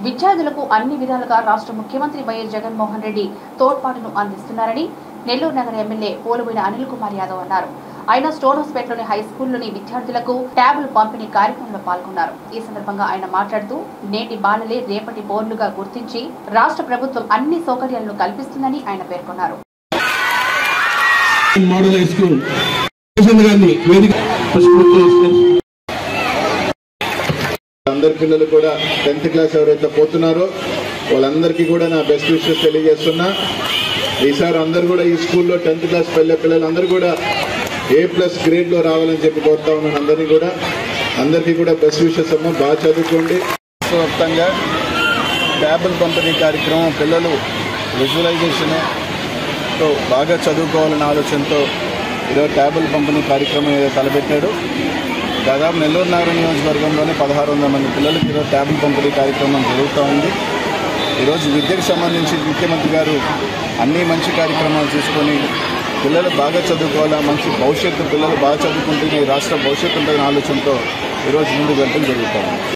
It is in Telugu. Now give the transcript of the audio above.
విద్యార్థులకు అన్ని విధాలుగా రాష్ట్ర ముఖ్యమంత్రి వైఎస్ జగన్మోహన్ రెడ్డి తోడ్పాటును అందిస్తున్నారని నెల్లూరు నగర ఎమ్మెల్యే పోలుబోయిన అనిల్ కుమార్ యాదవ్ అన్నారు. ఆయన స్టోనోస్పేటలోని హై స్కూల్లోని విద్యార్థులకు ట్యాబులు పంపిణీ కార్యక్రమంలో పాల్గొన్నారు. ఈ సందర్భంగా ఆయన మాట్లాడుతూ నేటి బాలలే రేపటి పౌరులుగా గుర్తించి రాష్ట్ర ప్రభుత్వం అన్ని సౌకర్యాలను కల్పిస్తుందని ఆయన పేర్కొన్నారు. అందరి పిల్లలు కూడా 10th క్లాస్ ఎవరైతే పోతున్నారో వాళ్ళందరికీ కూడా నా బెస్ట్ విషెస్ తెలియజేస్తున్నా. ఈసారి అందరు కూడా ఈ స్కూల్లో 10th క్లాస్ పిల్లలు అందరూ కూడా A+ గ్రేడ్ లో రావాలని చెప్పి కోరుతా ఉన్నాను. అందరికీ కూడా బెస్ట్ విషెస్ అమ్మా, బాగా చదువుకోండి. వ్యాప్తంగా ట్యాబుల్ పంపిణీ కార్యక్రమం పిల్లలు విజువలైజేషన్తో బాగా చదువుకోవాలనే ఆలోచనతో ఈరోజు ట్యాబుల్ పంపిణీ కార్యక్రమం ఏదో తలపెట్టాడు. దాదాపు నెల్లూరు నగర నియోజకవర్గంలోనే 1600 మంది పిల్లలకి ఈరోజు ట్యాబుల్ పంపిణీ కార్యక్రమం జరుగుతూ ఉంది. ఈరోజు విద్యకు సంబంధించి ముఖ్యమంత్రి గారు అన్ని మంచి కార్యక్రమాలు తీసుకొని పిల్లలు బాగా చదువుకోవాలా, మంచి భవిష్యత్తు, పిల్లలు బాగా చదువుకుంటే ఈ రాష్ట్ర భవిష్యత్తు ఉంటుందనే ఆలోచనతో ఈరోజు ముందుకు వెళ్ళడం జరుగుతుంది.